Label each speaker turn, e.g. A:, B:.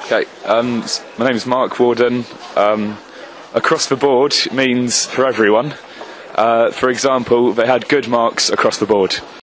A: Okay, my name is Mark Warden. Across the board means for everyone. For example, they had good marks across the board.